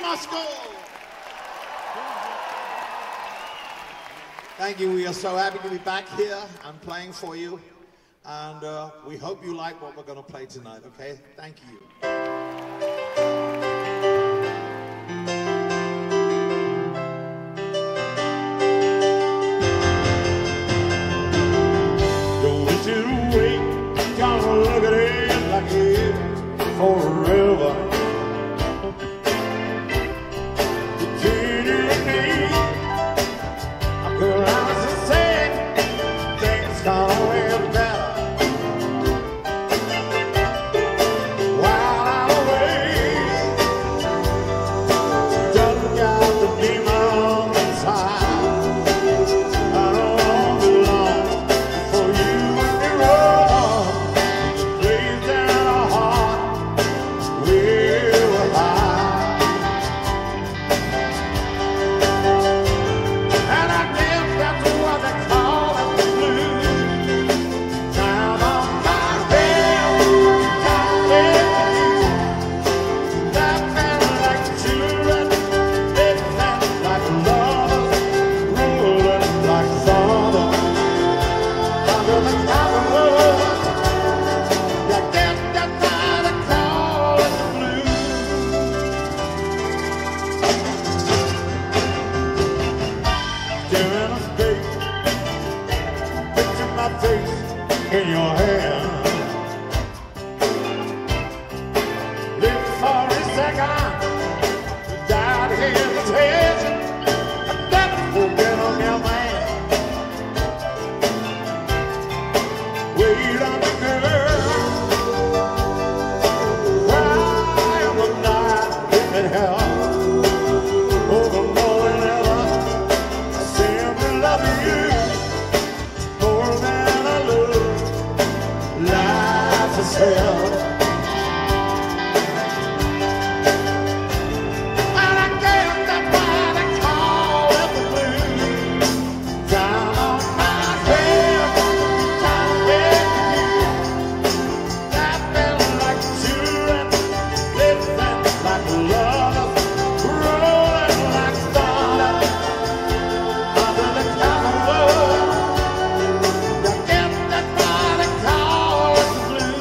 Moscow. Thank you. We are so happy to be back here and playing for you. And we hope you like what we're going to play tonight, okay? Thank you. Don't sit and wait, gonna look at it like it's forever. In your hand, live for a second, without hesitation, I never forget on your man. Wait on the girl, cry on the night, give it hell. Oh, the more than ever, I simply love you. Hell. And I guess that's why they call it the blues. Down on my head, time with you. I've been like children, living like lovers, rolling like thunder under the common world. I guess that's why they call it the blues.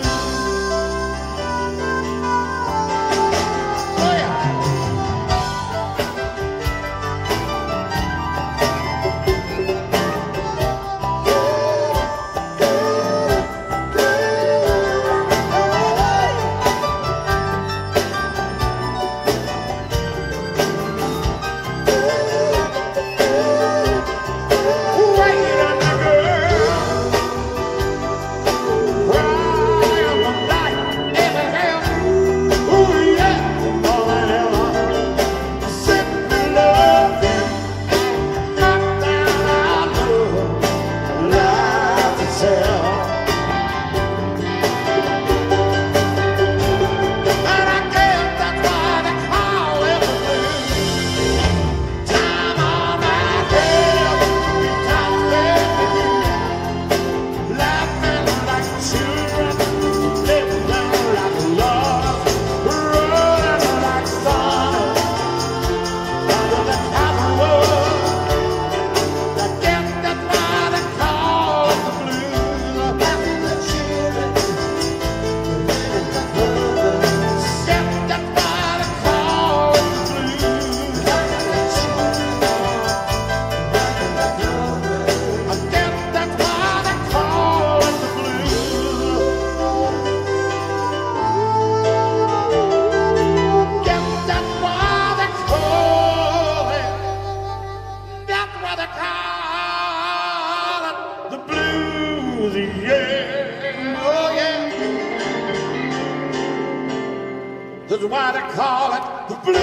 That's why they call it the blues,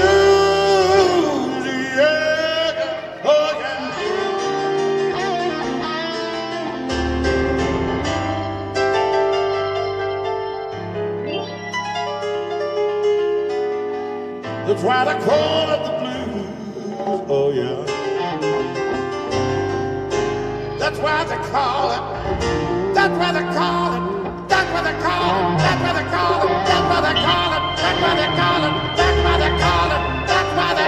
yeah, oh yeah. That's why they call it the blues, oh yeah. That's why they call it, that's why they call it, that's why they call it, that's why they call it, that's why they call it, that's why they call it, that's why they call it, that's why they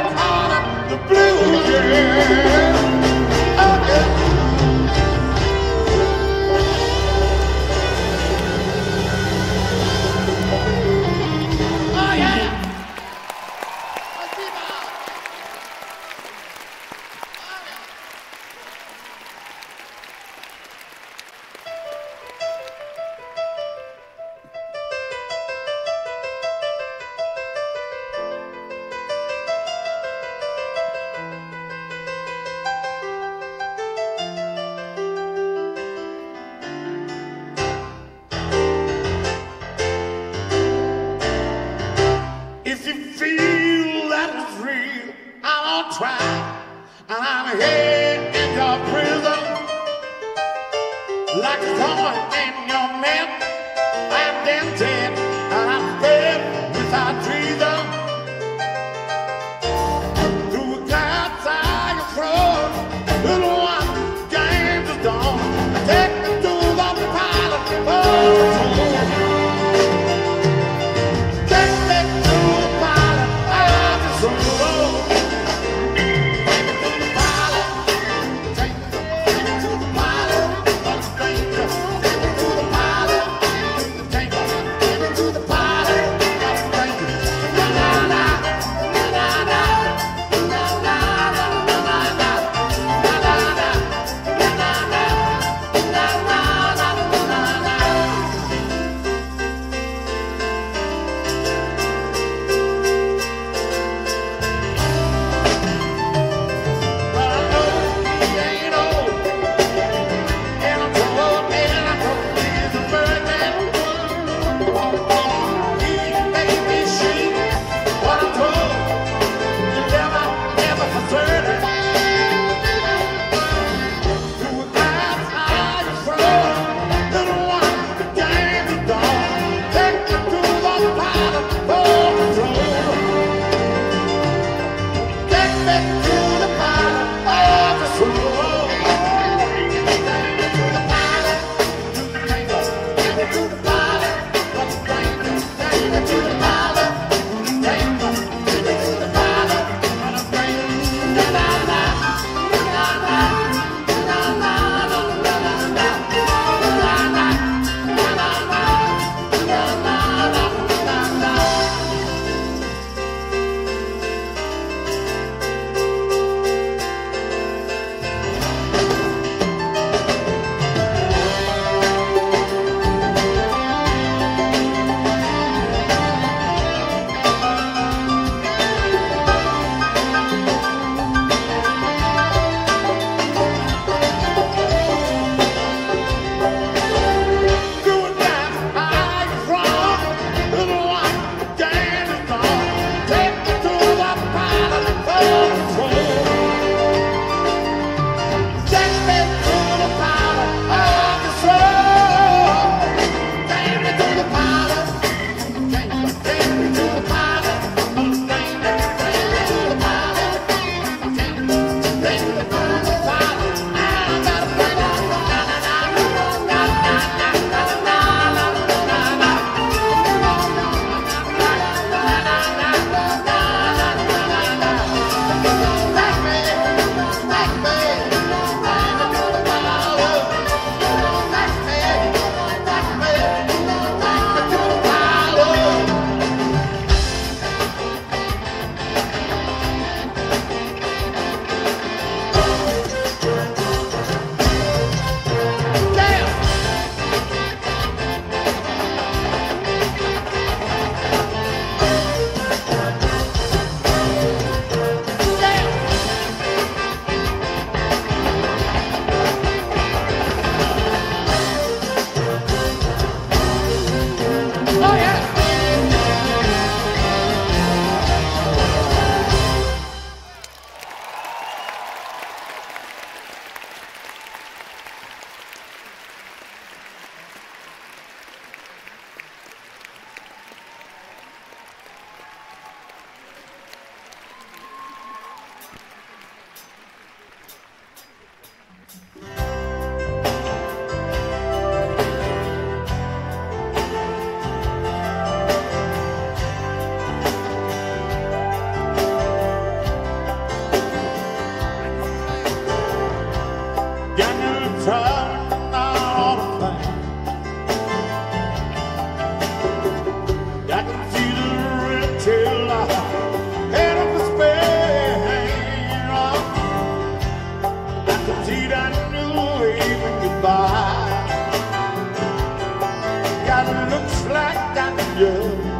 like Daniel.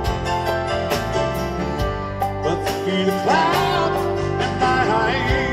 Must be the clouds in my eyes.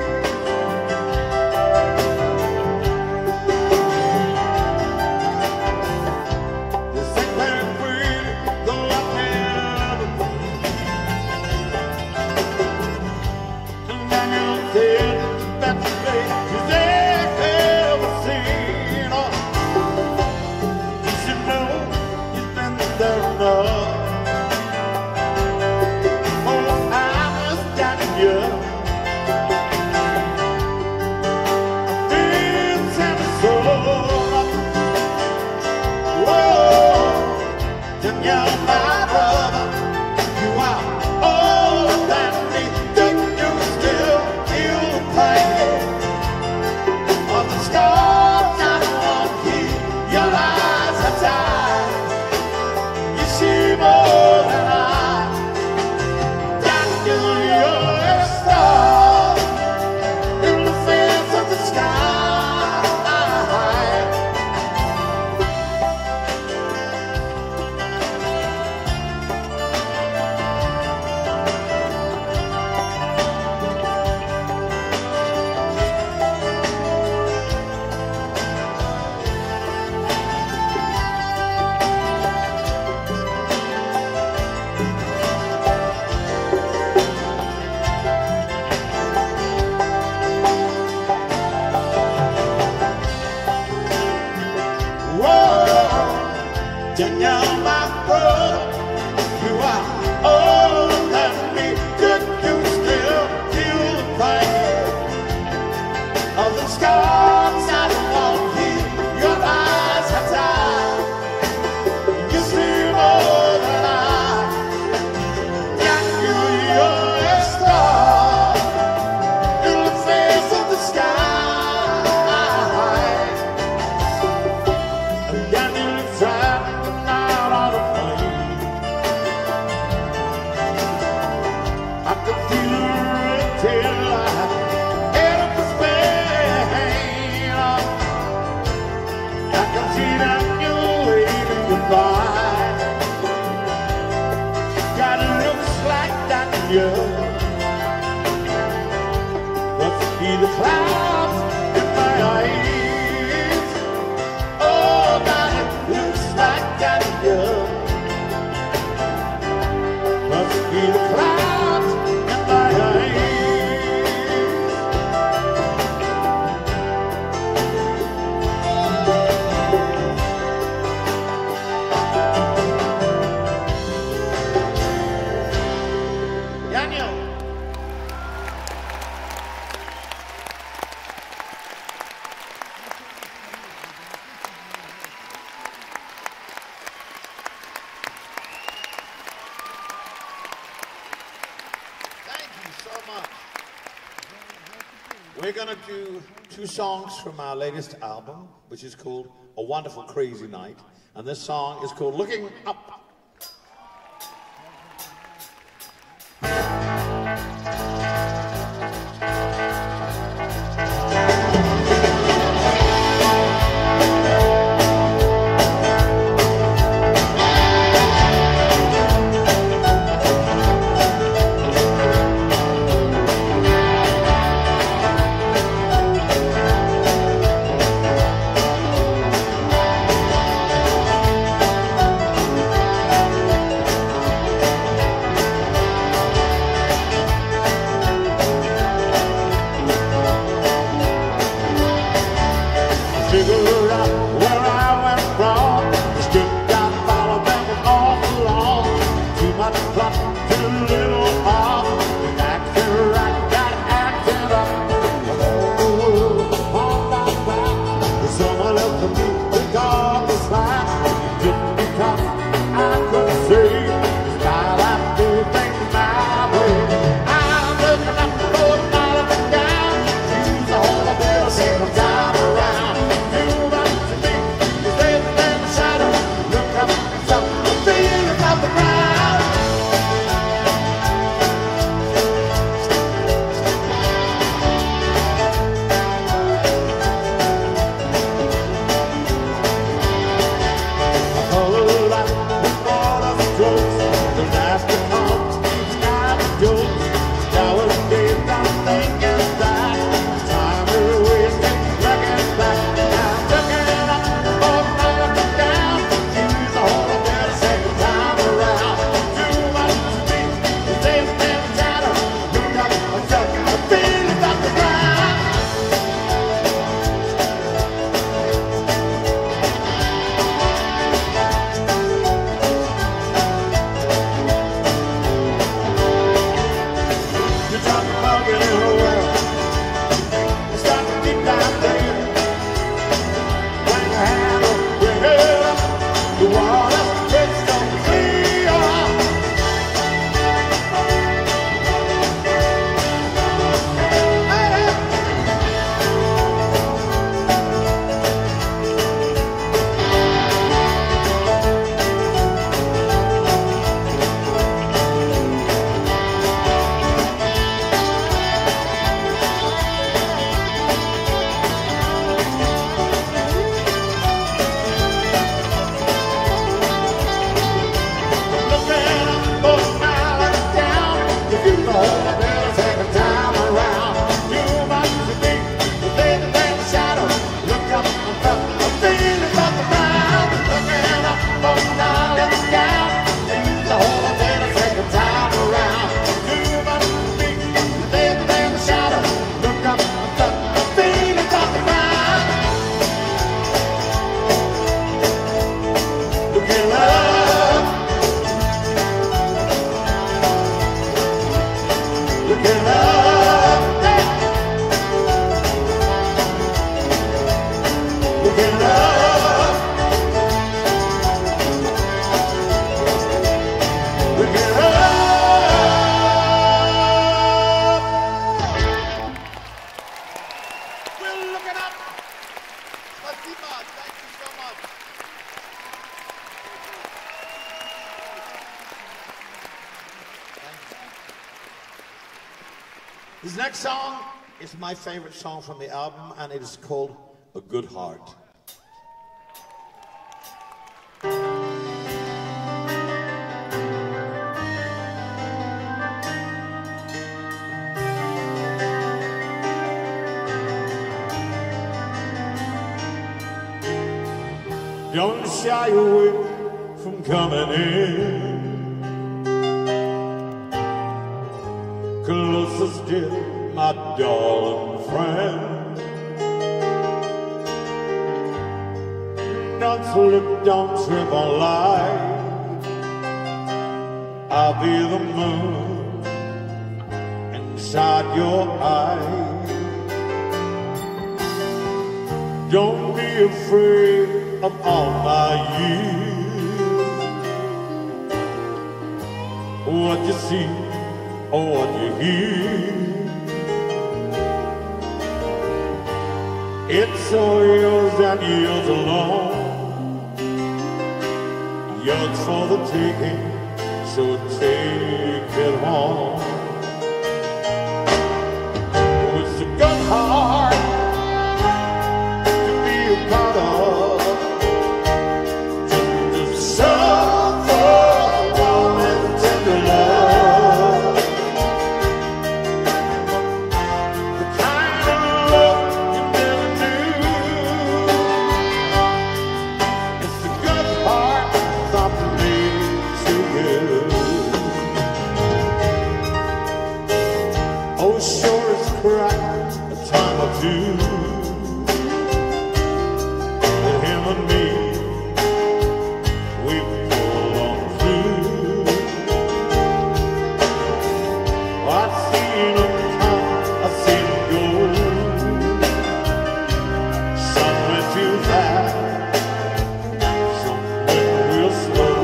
We're going to do 2 songs from our latest album, which is called A Wonderful Crazy Night. And this song is called Looking Up. His next song is my favorite song from the album, and it is called A Good Heart. Don't shy away from coming in. Closest, dear, my darling friend. Don't slip, don't trip on light. I'll be the moon inside your eyes. Don't be afraid of all my years. What you see or what you hear, it's all yours and yours alone. Yours for the taking, so take it home. It's a good heart to be a part of. Oh, sure it's cracked a time or two. But him and me, we pull on through. I've seen him come, I've seen him go. Some went too fast, some went real slow.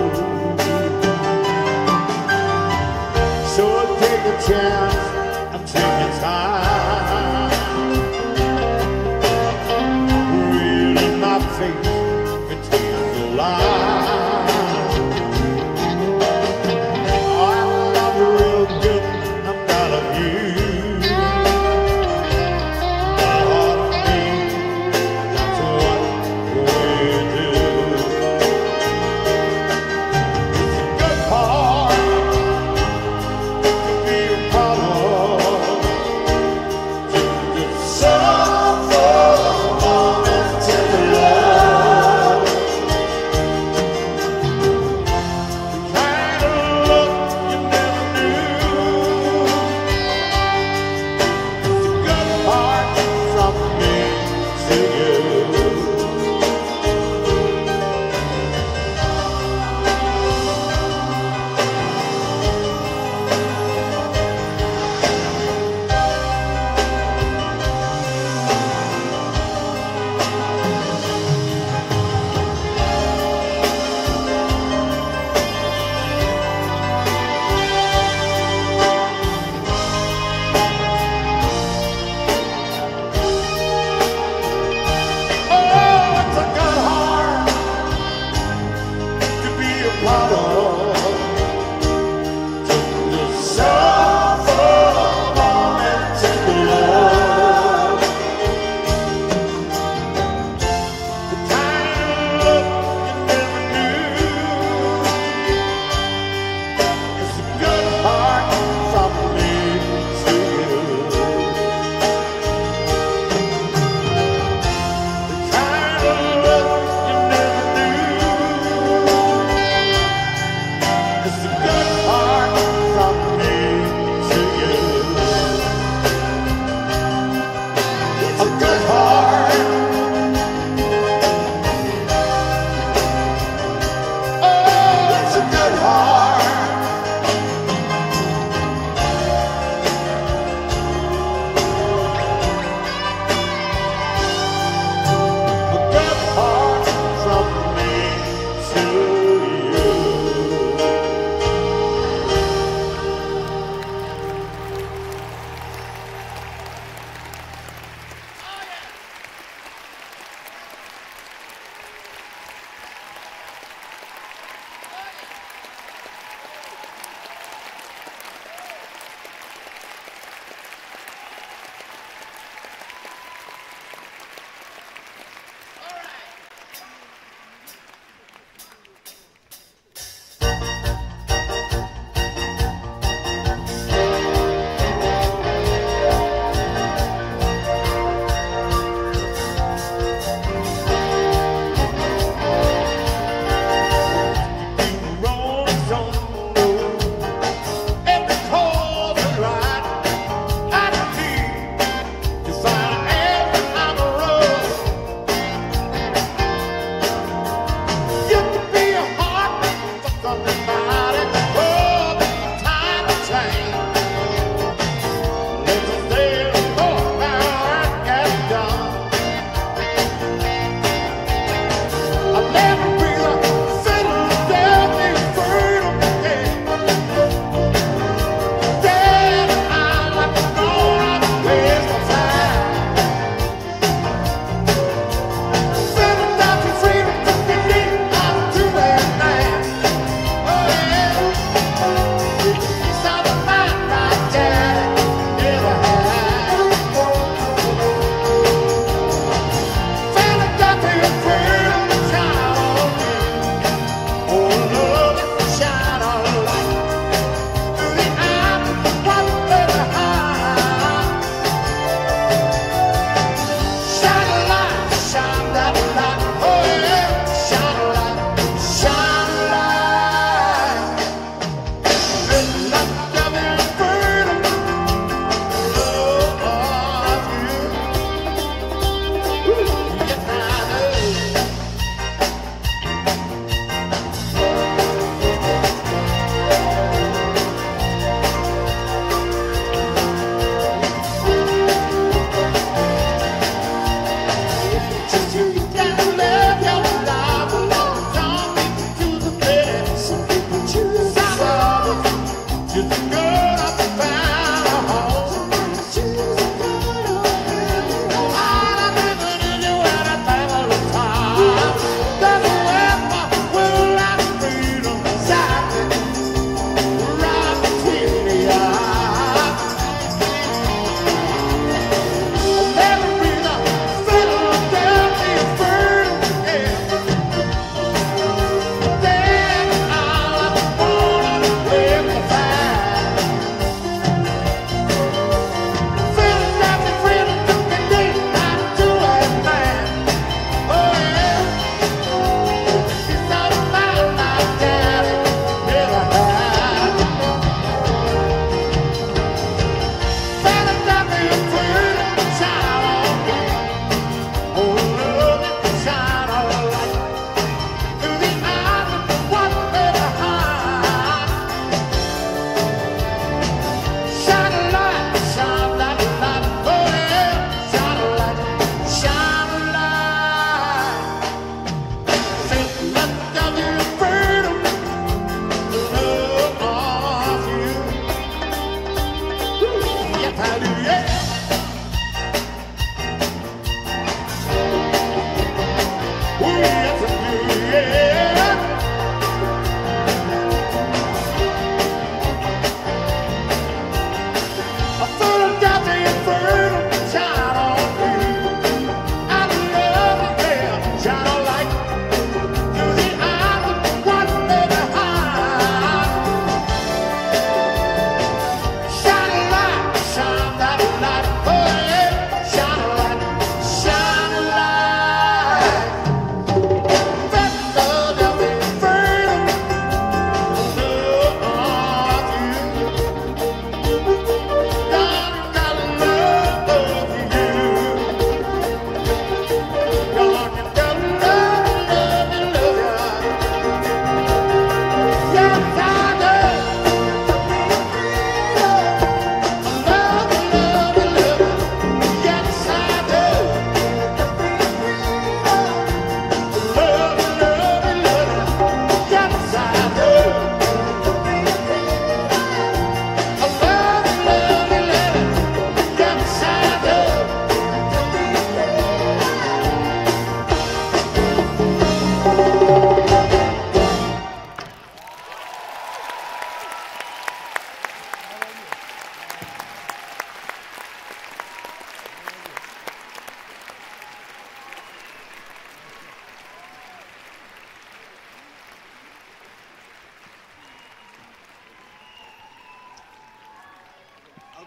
So I take a chance, take your time, read in my face between the lines. Oh, I love you real good, I'm proud of you. My heart and me, that's what we do. It's a good heart to be a part of.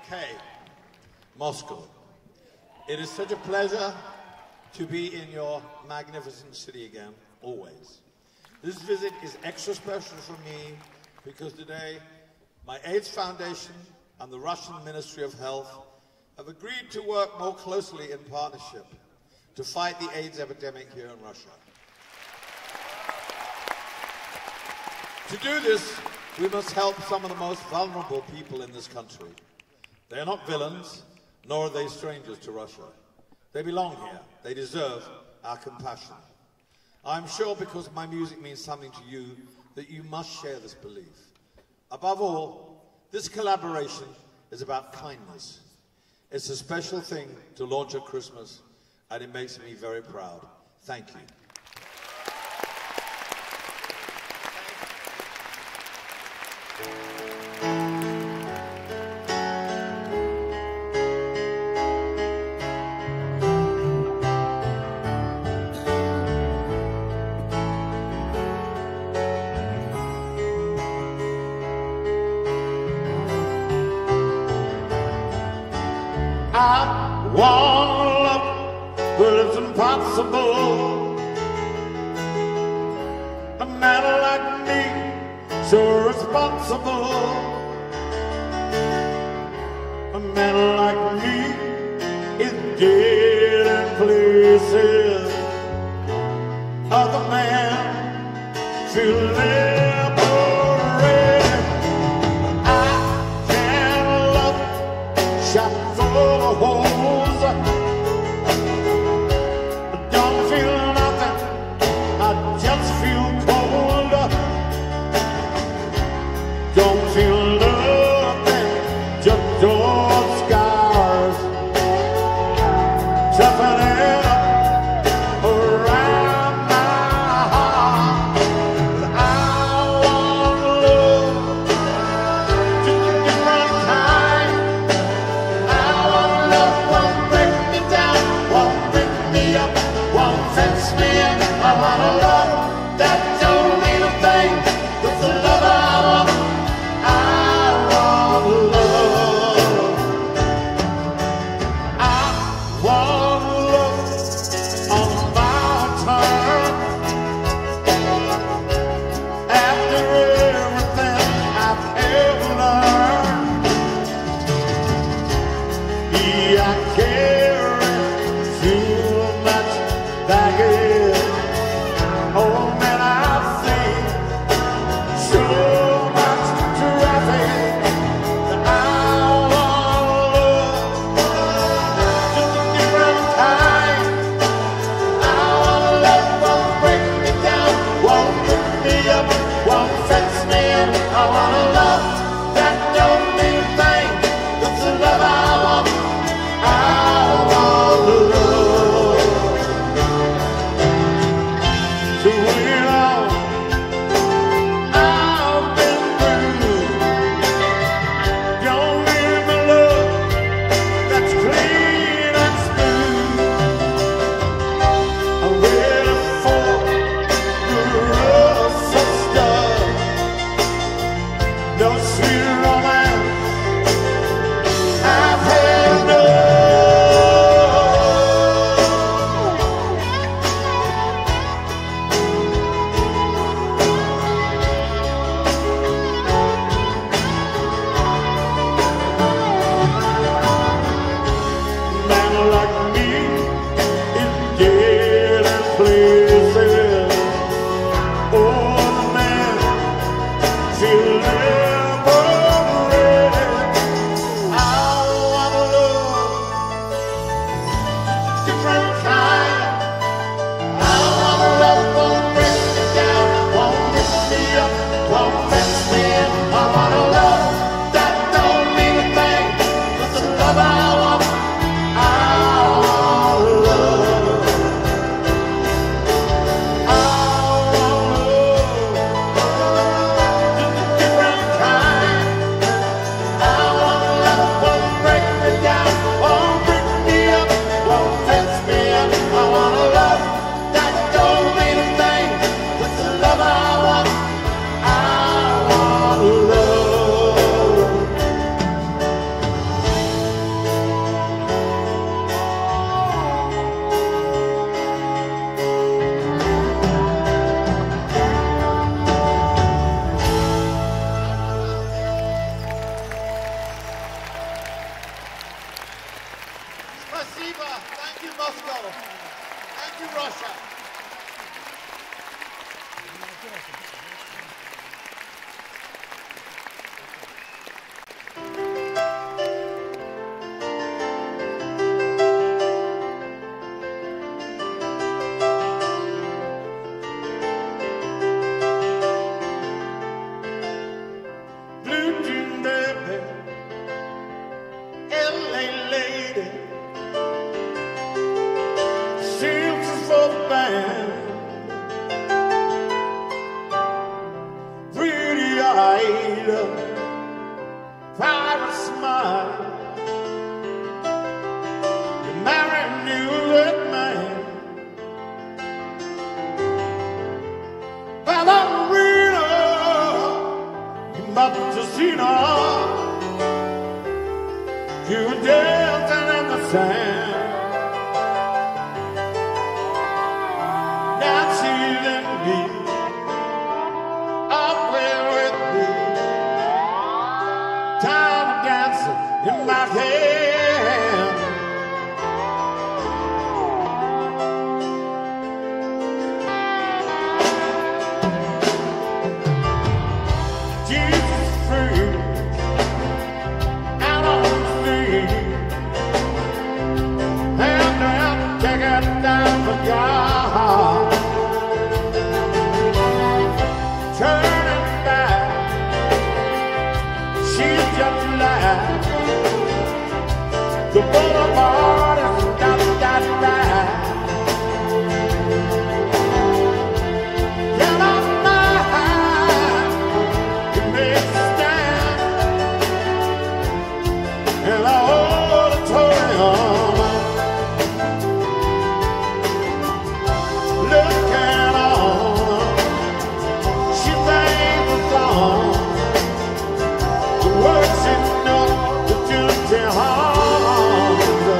Okay, Moscow. It is such a pleasure to be in your magnificent city again, always. This visit is extra special for me because today my AIDS Foundation and the Russian Ministry of Health have agreed to work more closely in partnership to fight the AIDS epidemic here in Russia. To do this, we must help some of the most vulnerable people in this country. They are not villains, nor are they strangers to Russia. They belong here. They deserve our compassion. I'm sure because my music means something to you that you must share this belief. Above all, this collaboration is about kindness. It's a special thing to launch at Christmas, and it makes me very proud. Thank you. I want love, but it's impossible. A man like me, so responsible. A man like me is dead in places other men feel liberated. I can love shot full of holes. Don't feel nothing, I just feel cold. Don't feel nothing, just those scars toughening up around my heart. I want love, just a different kind. Won't break me down, won't pick me up, won't fence me in. I want a love that don't mean a thing. That's the love I want. I want love. I want love on my turn. After everything I've ever learned, I carry too much baggage. Oh man, I've seen so much traffic. I want love, just a different kind. I want love, won't break me down, won't pick me up, won't fence me in. I want a love that don't mean a thing. That's the love I want. I want love to win all I've been through. Don't give me love that's clean and smooth. I'm ready for the rough stuff. No sweet romance I've had enough. Man like me is dead in places. Oh, the man feel liberated. I want love, different kind. I want love, won't break me down, won't lift me up, won't fence me in. I want a love that don't mean a thing. That's the love I want. I want love. I want love, just a different smile. You marry a new lit man. Ballerina, you must have seen her. You were dancing in the sand. Now she's in me, up with me. Time dancing in my hand. Jesus free, out on the street, and then take it down for God. Turning back, she's just like the boulevard is got that back. Get on my high, you make a stand in the auditorium. Looking on, she sings a song, the words she knows, the tunes she hums.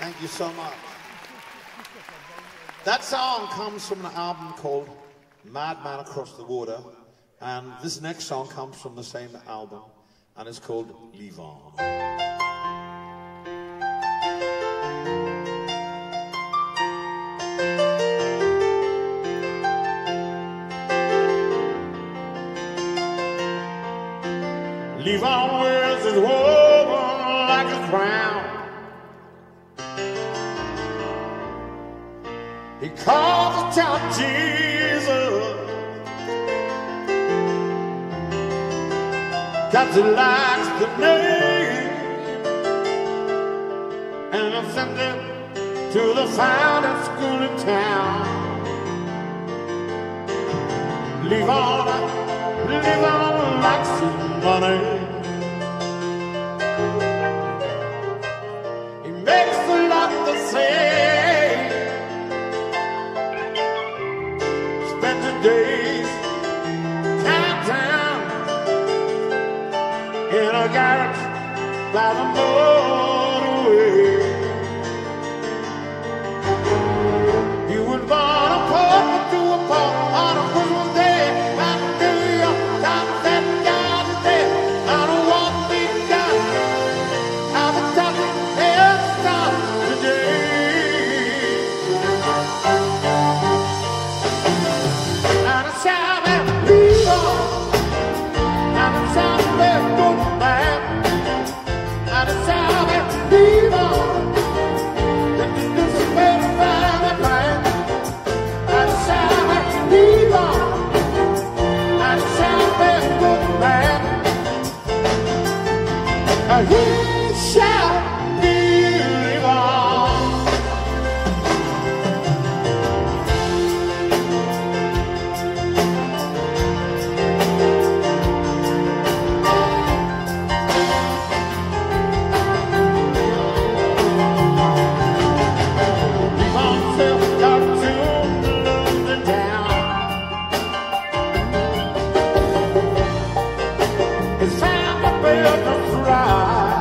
Thank you so much. That song comes from an album called Madman Across the Water, and this next song comes from the same album, and it's called Leave On. Leave on wears his woven like a crown. He calls the child Jesus, 'cause he likes the name, and I sent him to the finest school in town. Leave on like some money. He makes a lot to say. Spent the days downtown in a garage by the motorway. He was born a pauper to a pauper on a Christmas day. Back in New York, time that God is dead. I don't want to be done. I've been talking every time today. And I shout and leave on. And I shout and good man. And I shout and leave on. This is where I find the plan. And I shout and leave on. And I shout and good man. And he shall believe on. Leave on self got to London town. It's time to build a fry.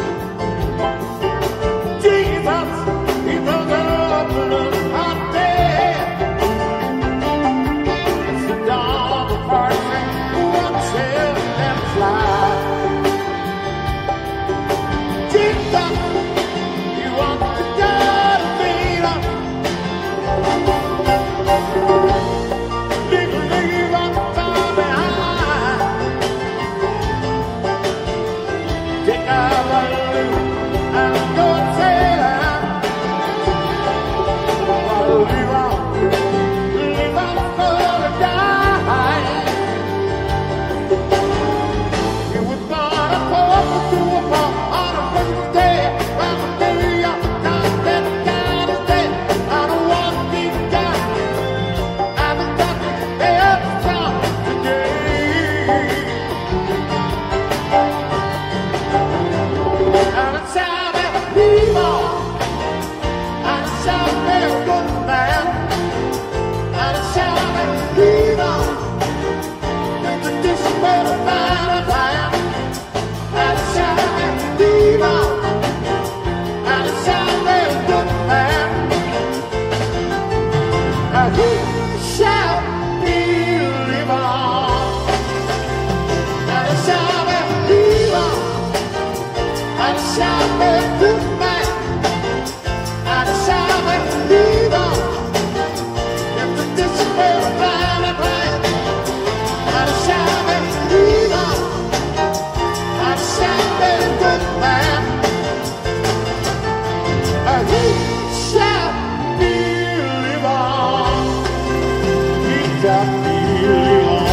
Jesus, he broke up the hot day. It's the dawn of the party. One sail and fly. Jesus, you want to go to freedom. Leave on far behind. Take out a loop and go sailing. Leave on for the die. He was born a pauper to a pauper on a Christmas day. Well, the New York Times said God is dead. I don't want to be God. I've been talking every time today. And I shout and leave on. And I shout and good man. And I shout and leave on. With the dish where to find a plan. And I shout and leave on. And I shout and good man. And he shall believe on. And I shout and leave on. And I shout and good man. And I shout and leave on. If the dish where to find a plan. And I shout and leave on. And I shout and good man. And he shall believe on. He shall believe on.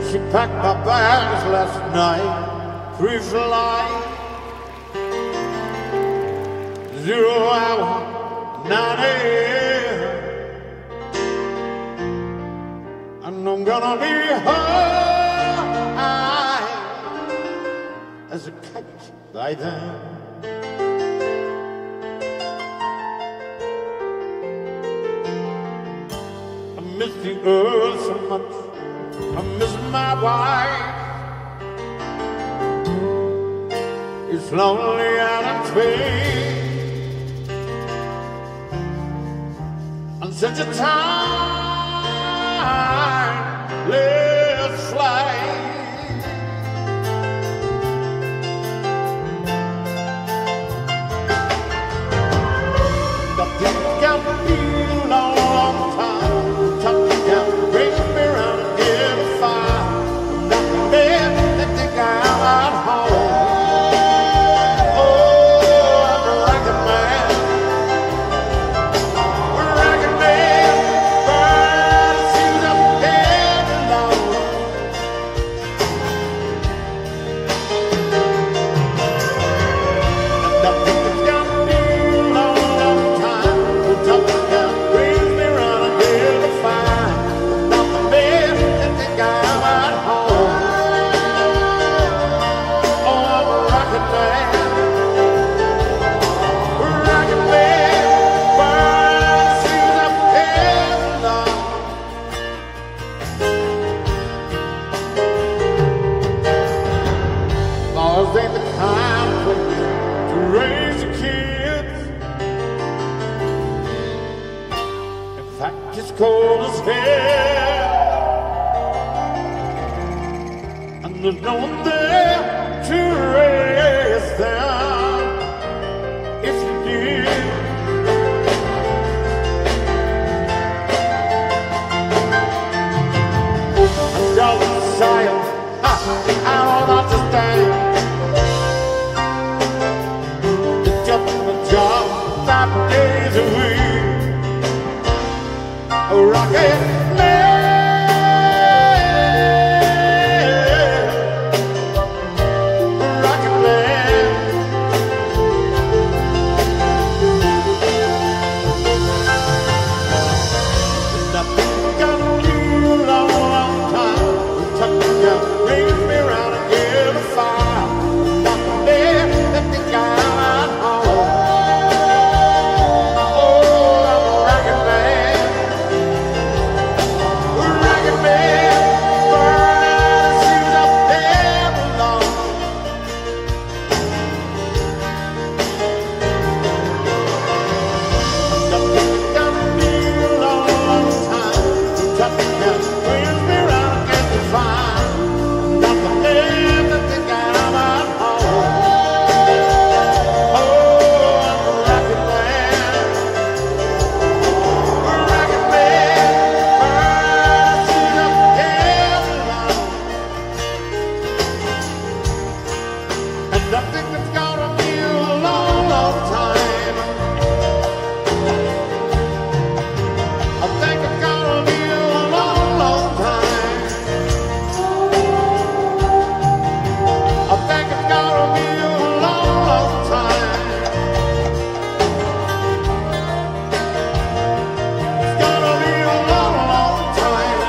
She packed my bags last night, pre-flight, 0 hour, 9 a.m. And I'm gonna be high as a kite by then. I miss the earth so much, I miss my wife. It's lonely out in space, on such a timeless flight. Nothing can feel a long time. Nothing can bring me round and get a fire. Nothing better than think I'm at home. Oh, I'm a rocket man. We're rocket man. Burn shoes up head alone. Nothing can feel a long time. Nothing can bring me round and get a fire. Nothing better than think I'm at home. Oh, I'm a rocket man. We're rocket man. Burn shoes up head alone. Mars ain't the kind of place to raise your kids. In fact, it's cold as hell, and there's no one there to raise them. If you did, I'm done with science. I don't understand. It's just a job 5 days a week. A rocket man, rocket man. Nothing can feel a long time. Nothing can bring me round and get a fire. Nothing there that think I'm at home. Oh, I'm a rocket man. Rocket man, burn shoes up there alone. Nothing can feel a long time. Nothing can bring me round and get the fire. Nothing there that think I'm at home. Oh, I'm a rocket man. Rocket man, burn shoes up there alone. And I think it's gonna be a long, long time. I think it's gonna be a long, long time. I think it's gonna be a long, long time. It's gonna be a long, long time.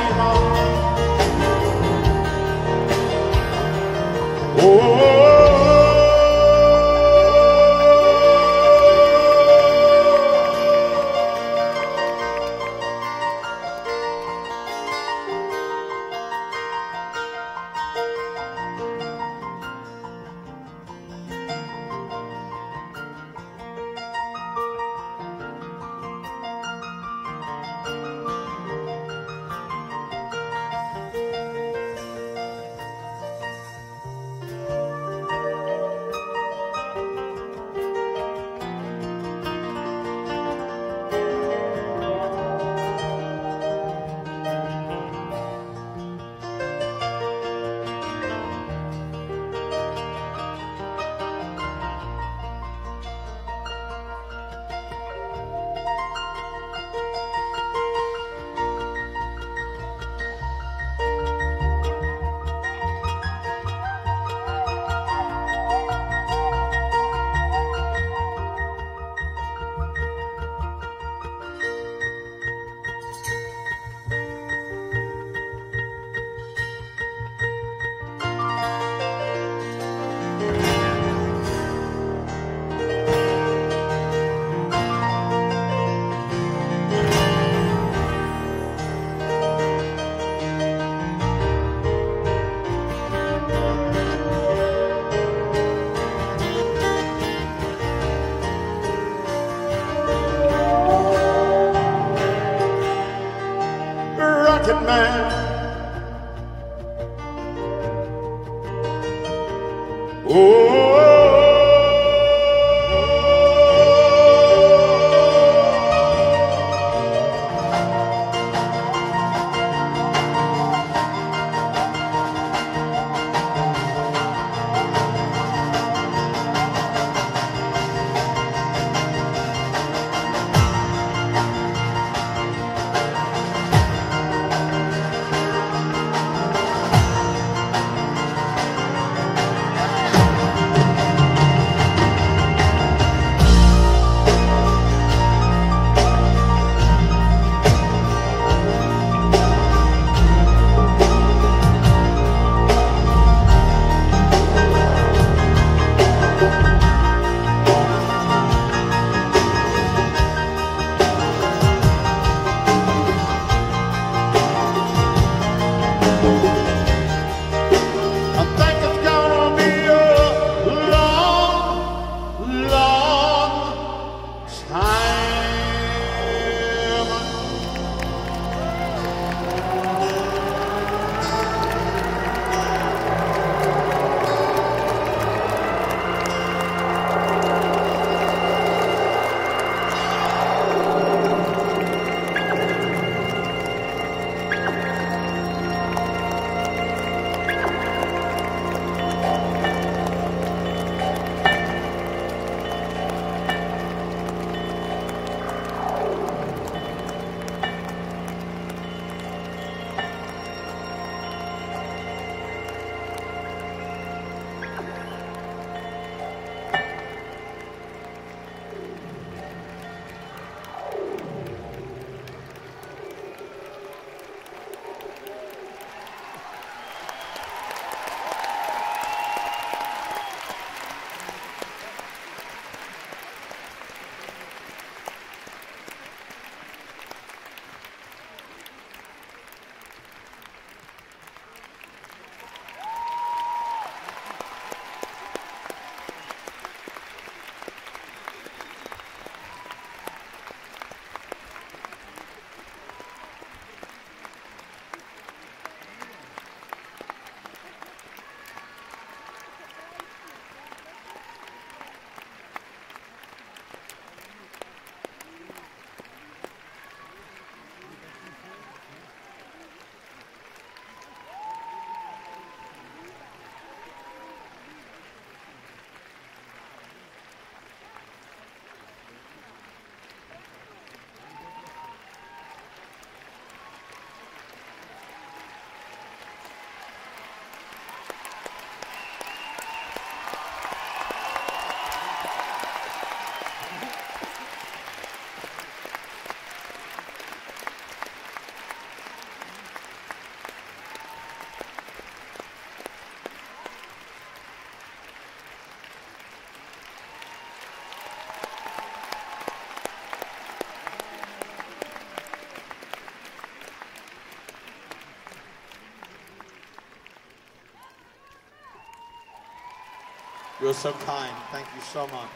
You're so kind. Thank you so much.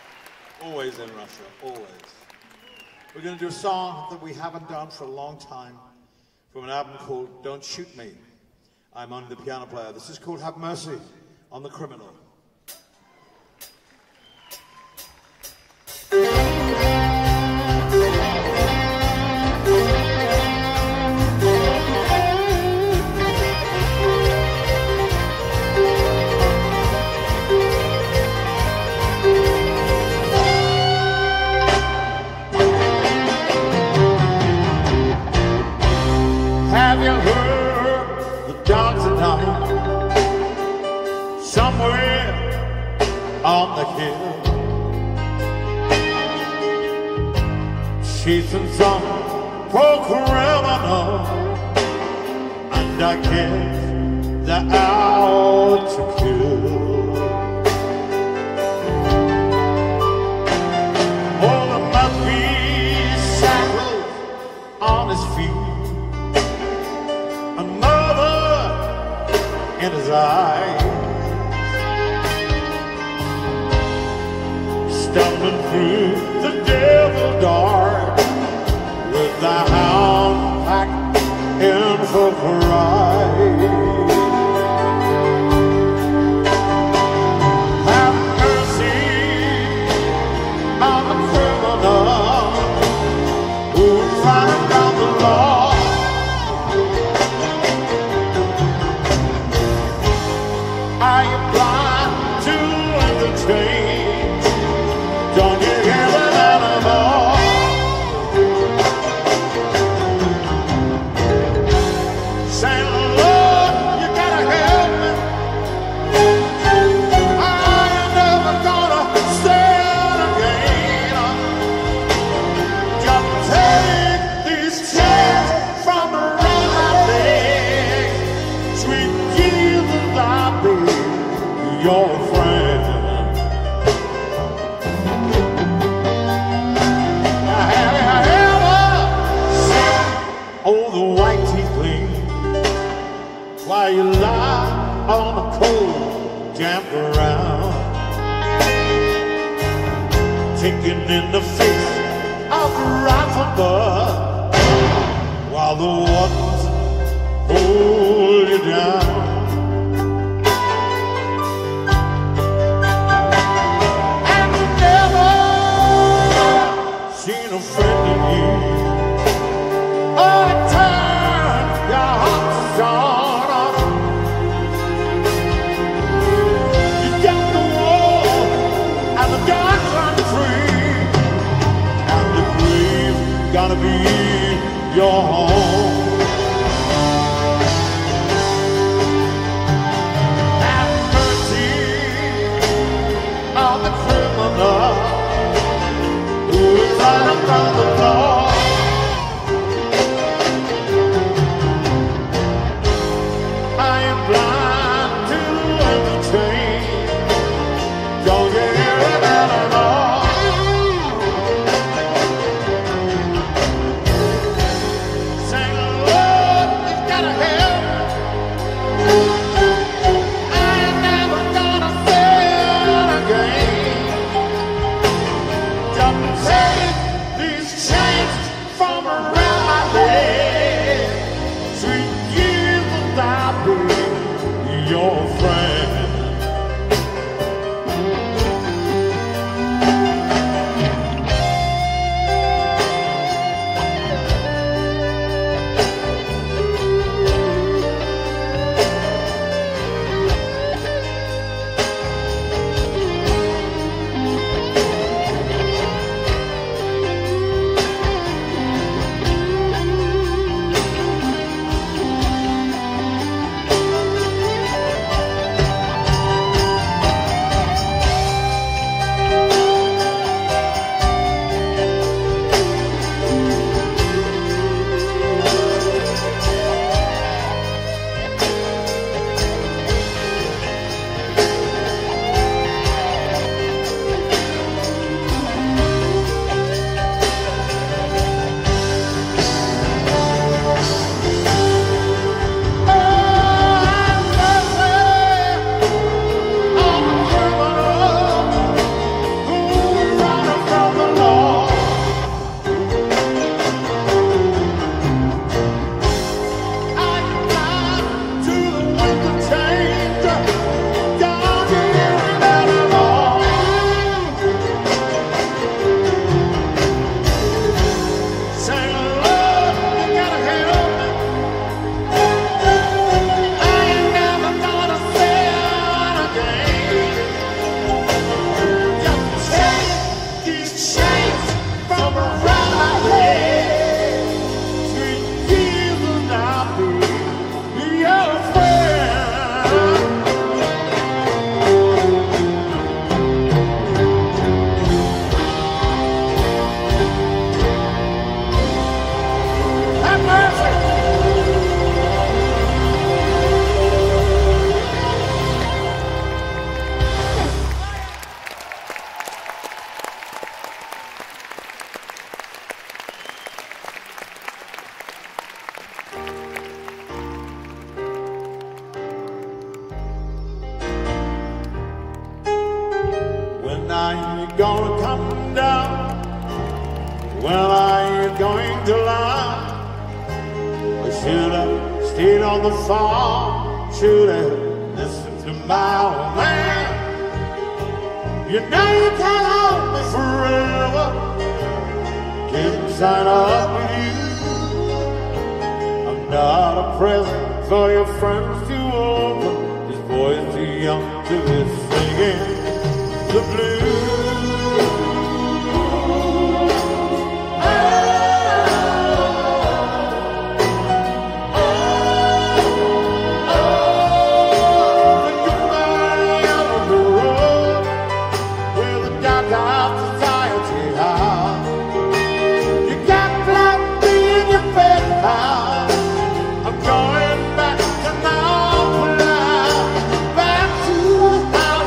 Always in Russia, always. We're going to do a song that we haven't done for a long time from an album called Don't Shoot Me. I'm only the piano player. This is called Have Mercy on the Criminal. Have you heard the dogs at night somewhere on the hill, chasing some poor criminal, and I guess they're out to kill. Oh, there must be shackles on his feet, in his eyes, stumbling through the devil dark with the hound pack in for pride. your friend. Have you ever seen all the white teeth gleam while you lie on a cold, damp ground, taking in the face of the rifle butt while the ones hold you down? And you never seen a friend in you. All the time your heart's on. You got the war and the guns run free, and the grave gonna be your home. Have mercy on the criminal who is right above the law. I am blind to entertain. Don't you hear it at all? Saying, Lord, you gotta help. I ain't never gonna fail again. Just take these chains from around my leg. Sweet Jesus, I'll be your friend. When are you gonna come down? When are you going to land? I should have stayed on the farm, should have listened to my old man. You know you can't hold me forever, can't sign up with you. I'm not a present for your friends to open, this boy's too young to be singing the blues. I'm going back to Naples, back to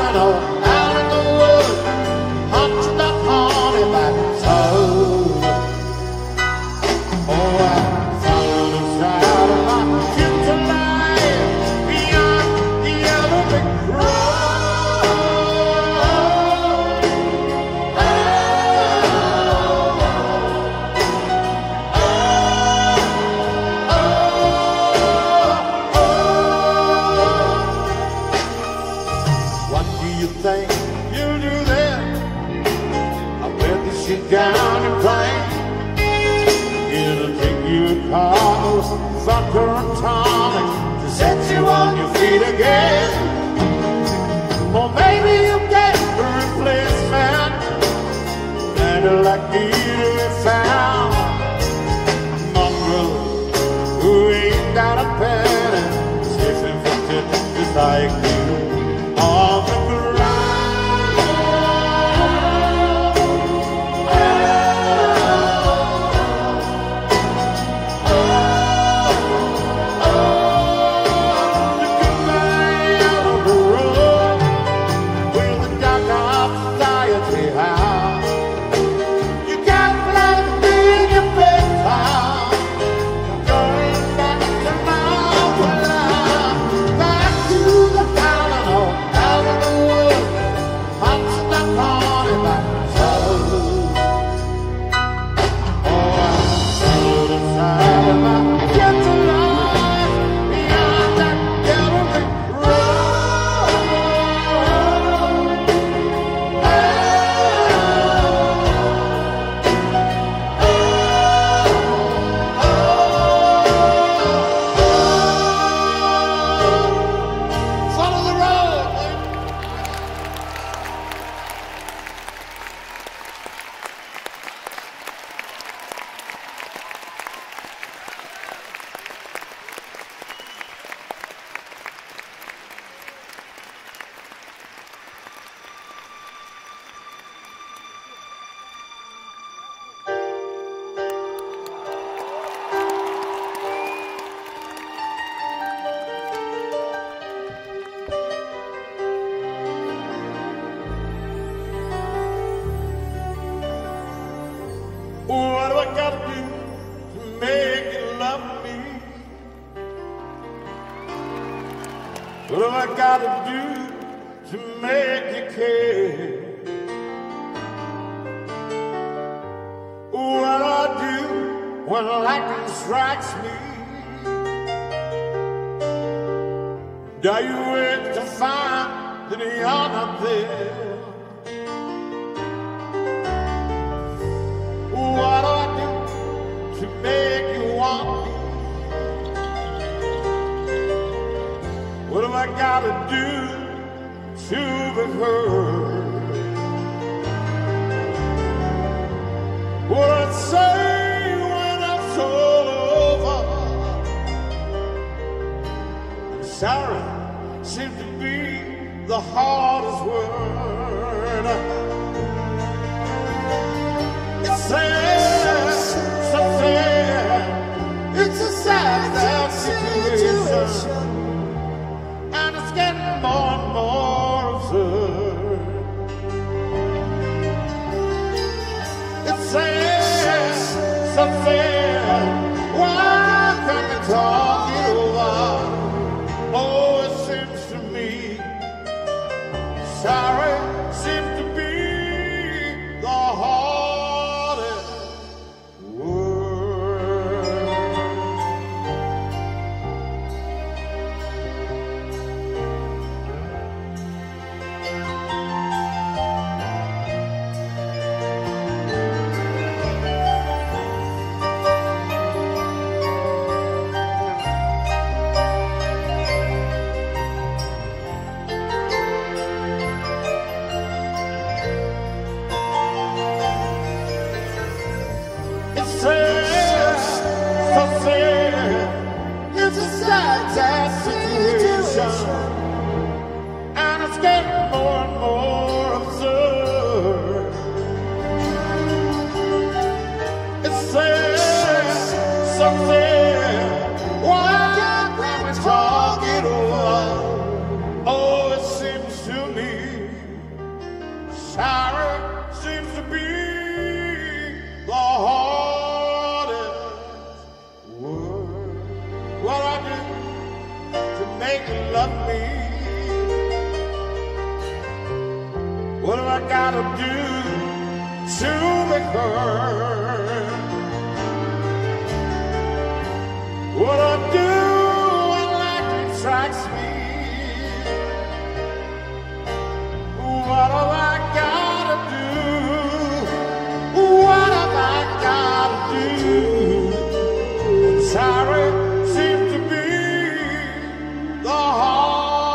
again. Or maybe you get a replacement, and you're lucky to found a mongrel who ain't got a penny, safe and fitted just like you on the ground. What do I gotta do to make you love me? What do I gotta do to make you care? What do I do when lightning strikes me? Do you wait to find that you're not there? What do I do to make you want me? What do I gotta do to be heard? What I say when it's all over? I'm sorry seems to be the hardest word. It's sad, so sad. It's a sad situation, and it's getting more and more absurd. It's sad, so sad. Why can't we talk it over? Oh, it seems to me sorry seems to be the hardest word. It's a sad, sad situation, and it's getting more and more absurd. It's sad, so sad. Why can't we talk it over? Oh, it seems to me sorry seems to be the hardest word. What I do to make you love me? What do I gotta do to make her? What I do when lightning strikes me? What have I gotta do? What have I gotta do? Sorry seems to be the hard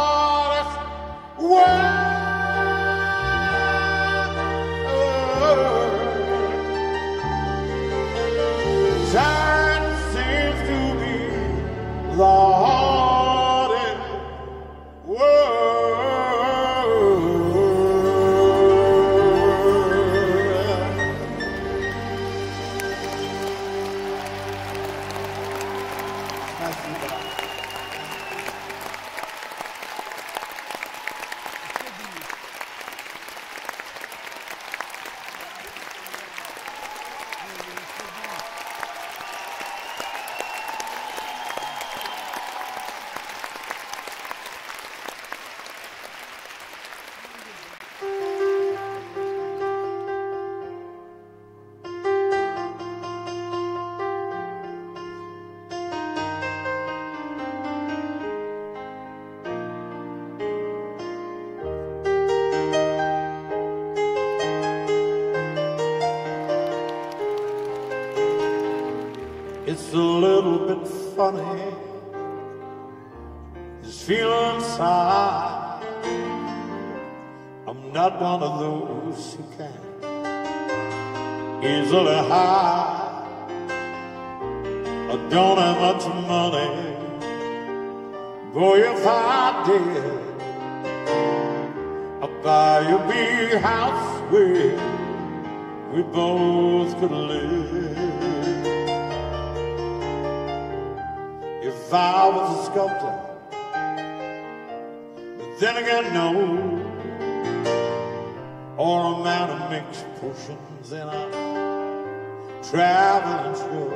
funny, this feeling inside. I'm not one of those who can easily hide. I don't have much money, boy, if I did, I'd buy a big house where we both could live. If I was a sculptor, but then again, no, or a man who makes potions in a traveling show.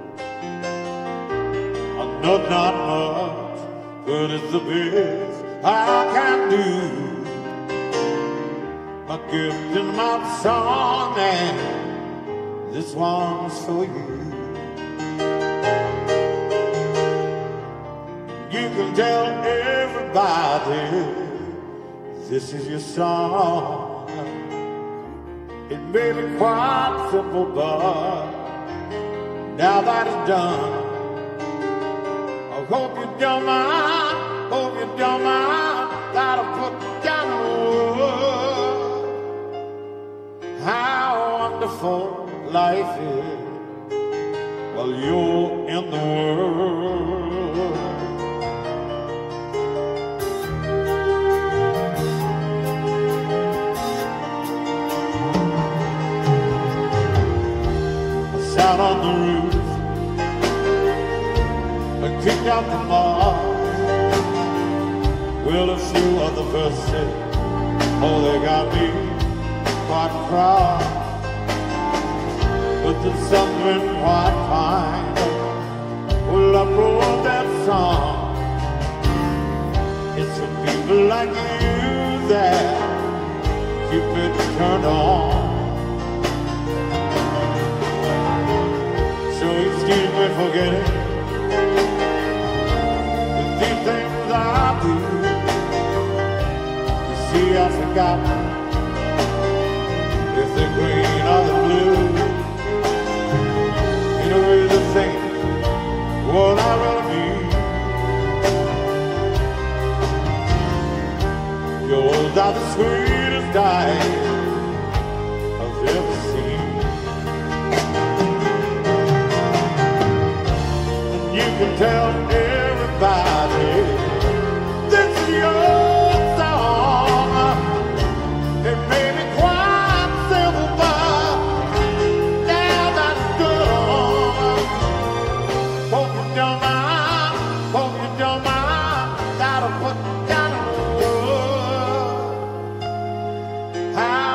I know not much, but it's the best I can do. My gift and my song, and this one's for you. You can tell everybody this is your song. It may be quite simple, but now that it's done, I hope you don't mind, hope you don't mind that I put down the wood. How wonderful life is while you're in the world. Out on the roof, I kicked out the mob. Well, a few of the first said, oh, they got me quite proud. But the sun went quite fine. Well, I wrote that song. It's for people like you that keep it turned on. Excuse me for getting the deep things I do. You see, I've forgotten if they're green or they're blue. You know, really think what I really need. Yours are the sweetest eyes I've ever seen. You can tell everybody this is your song. It may be quite simple, but now that's good. Hope you don't mind, hope you don't mind that I put down the wood.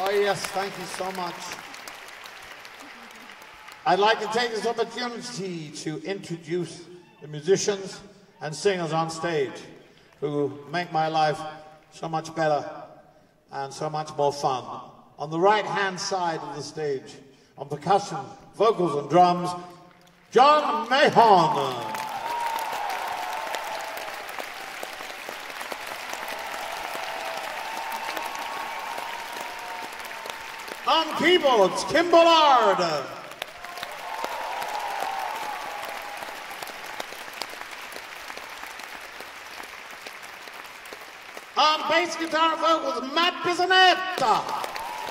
Oh, yes, thank you so much. I'd like to take this opportunity to introduce the musicians and singers on stage who make my life so much better and so much more fun. On the right-hand side of the stage, on percussion, vocals and drums, John Mahon. On keyboards, Kim Bullard. On bass guitar and vocals, Matt Bissonetta.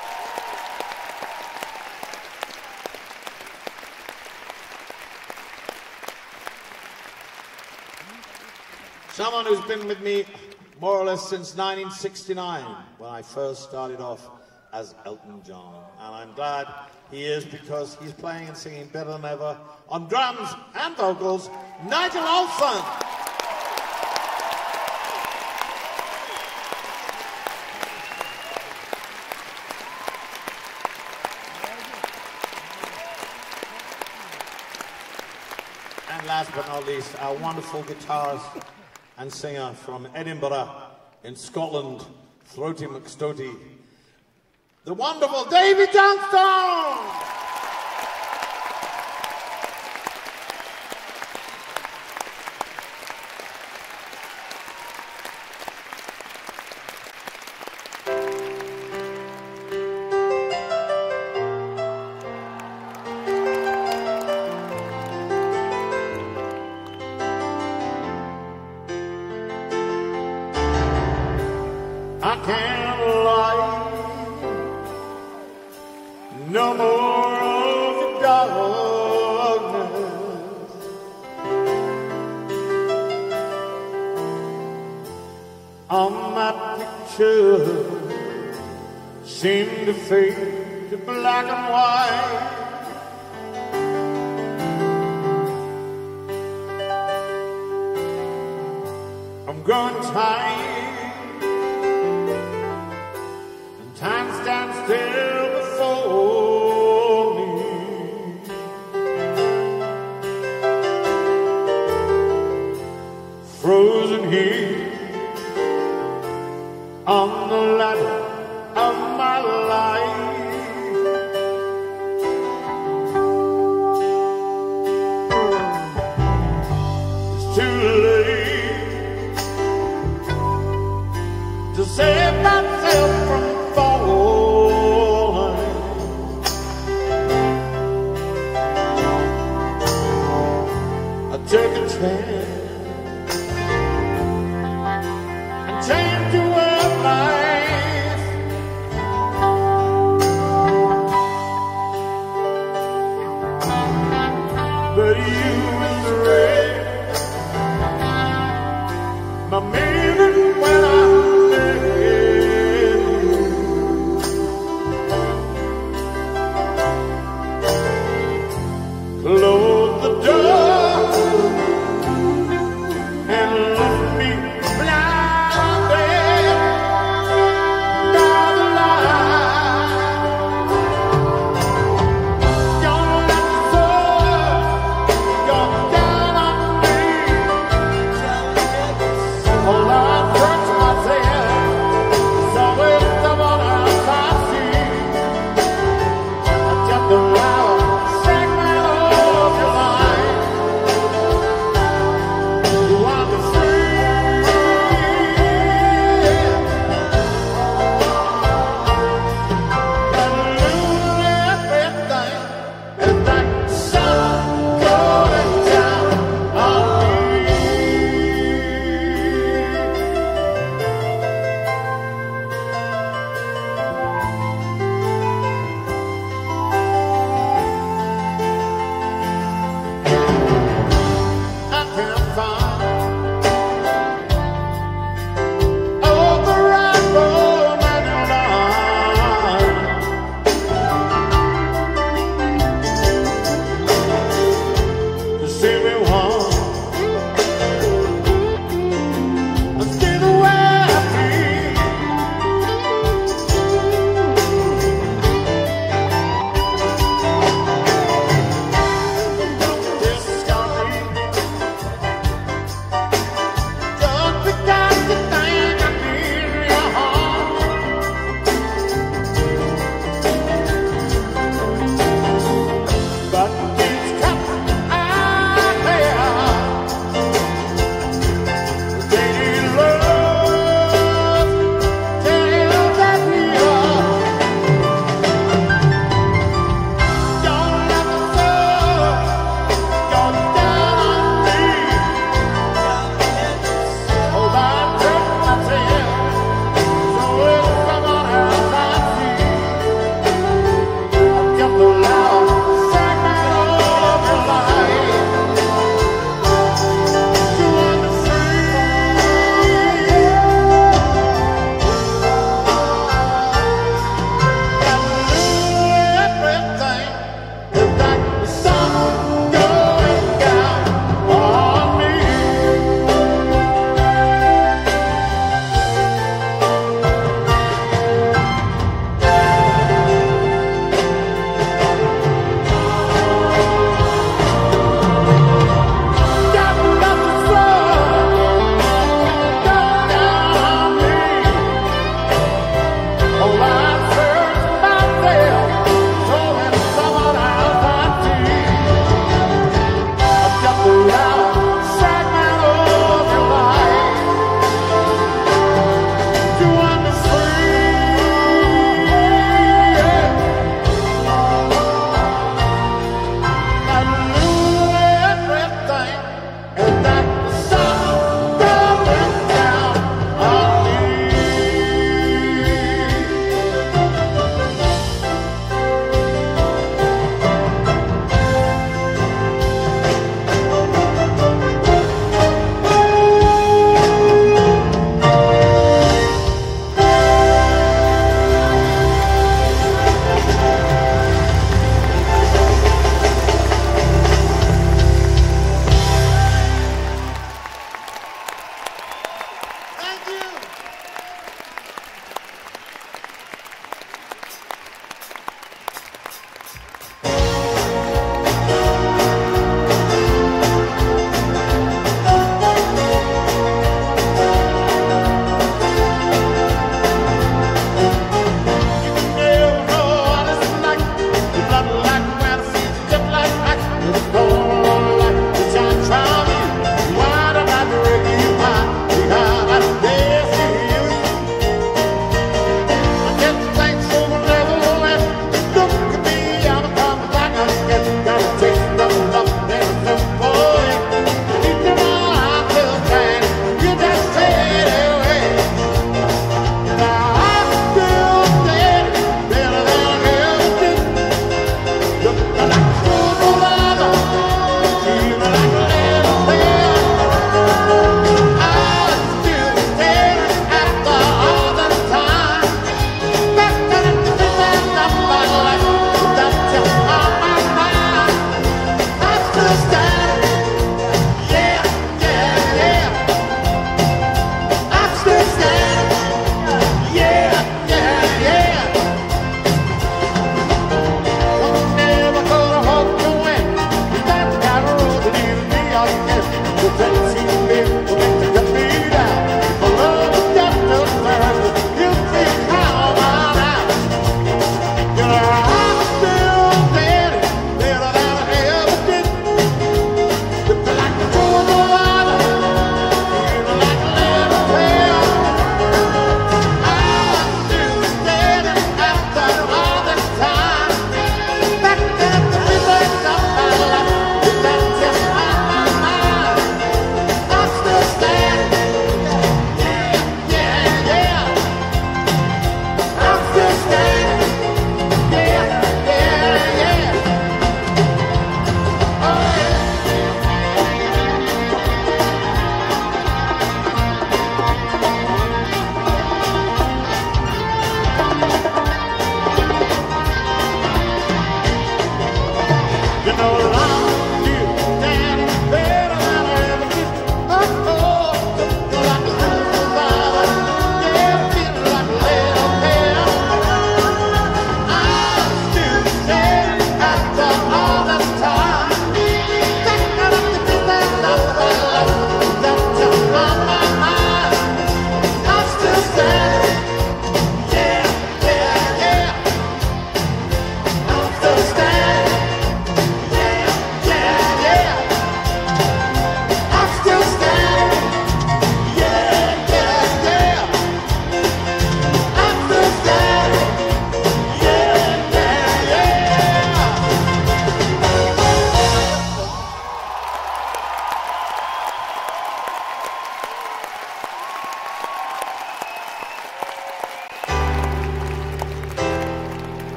Someone who's been with me more or less since 1969, when I first started off as Elton John. And I'm glad he is, because he's playing and singing better than ever. On drums and vocals, Nigel Olsson. And last but not least, our wonderful guitarist and singer from Edinburgh in Scotland, Throaty McStoty, the wonderful Davy Johnstone! I can't lie, no more of the darkness. On my picture seem to fade to black and white. I'm growing tired. Time stands still before me. Frozen here on the ladder of my life. It's too late to save myself from take a chance and change the way of life. But you is red, my meaning when I'm dead.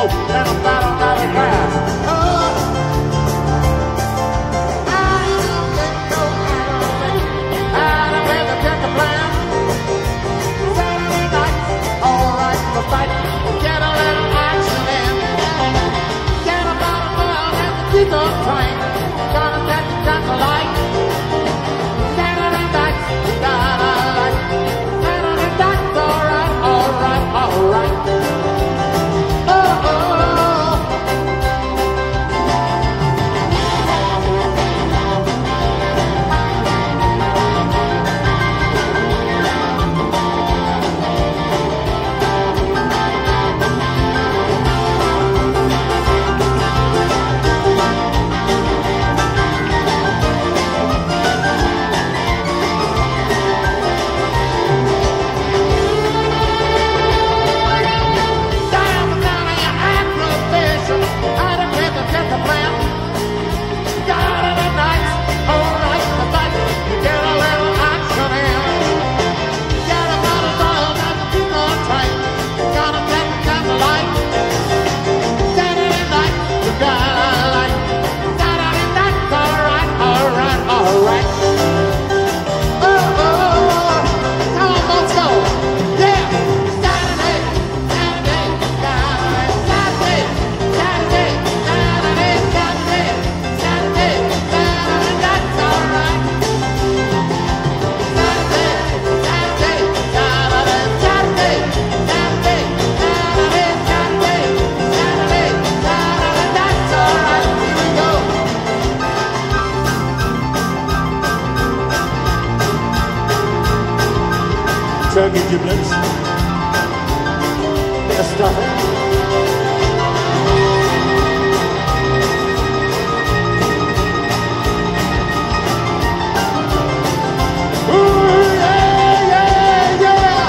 and I'm not another glass. Oh, I don't ever get the plan. Saturday night, all right for fight. Get a little action in. Get about a mile and the people train. Gonna take the jungle light. Saturday night, gotta like. Saturday night, all right, all right. Oh, oh. Turkey giblets. Bit of stuffing. Ooh, yeah, yeah, yeah.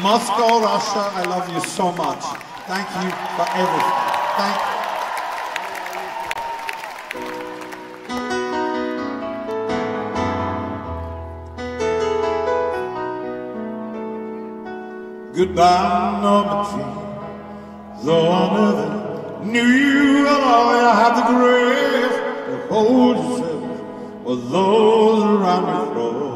Moscow, Russia, I love you so much. Thank you for everything. Thank you. Goodbye, Norma Jean. Though I never knew you at all, you had the grace to hold yourself while those around you crawl.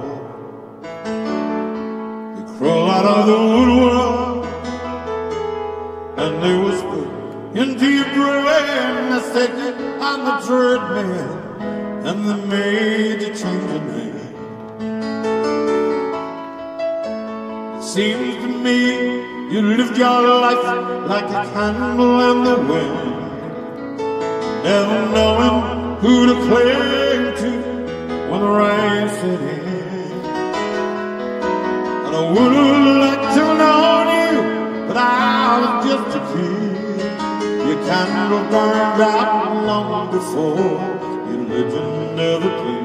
They crawl out of the woodwork and they whisper into your brain. They set you on the treadmill and they made you change your name. Seems to me you lived your life like a candle in the wind, never knowing who to cling to when the rain set in. And I would have liked to know you, but I was just a kid. Your candle burned out long before your legend ever did.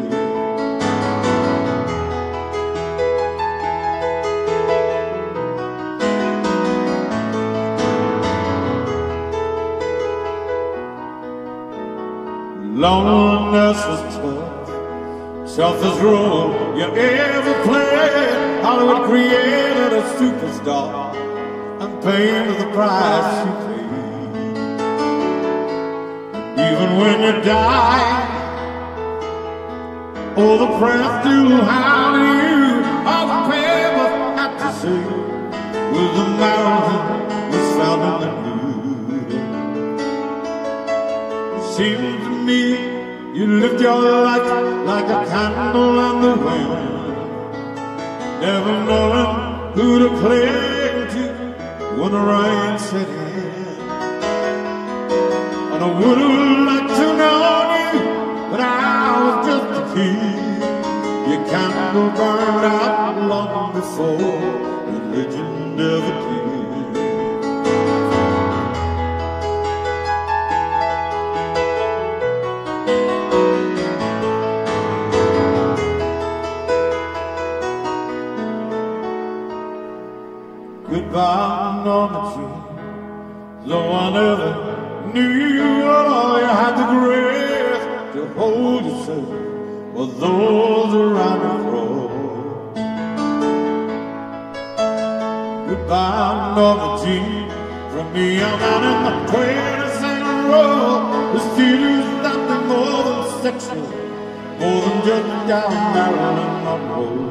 Loneliness is tough, toughest role you ever played. Hollywood created a superstar and paid the price you paid. Even when you die, all the press do hound you. All the paper had to say was the mountain was found in the nude. It seems to me you lived your life like a candle in the wind, never knowing who to cling to when the rain set in. And I would have liked to know you, but I was just a kid. Your candle burned out long before religion ever did. Goodbye, Norma Jean. Though I never knew you at all, you had the grace to hold yourself while those around you crawl. Goodbye, Norma Jean. From me, I'm out in the 22nd row. The studios nothing more than sexual, more than just down Marilyn Monroe.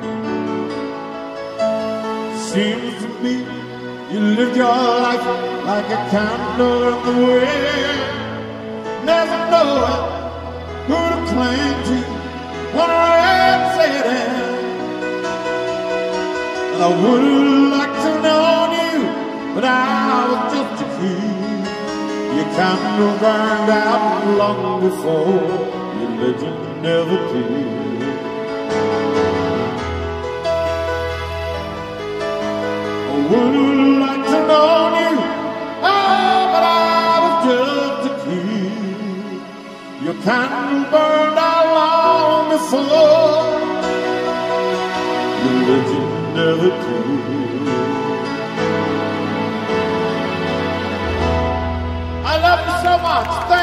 Seems to me you lived your life like a candle in the wind, never knowing who to cling to when the rain set in. And I would have liked to know you, but I was just a kid. Your candle burned out long before your legend never did. Would have liked to know you, oh, but I was just a kid. Your candle burned out long before your legend never did. I love you so much. Thank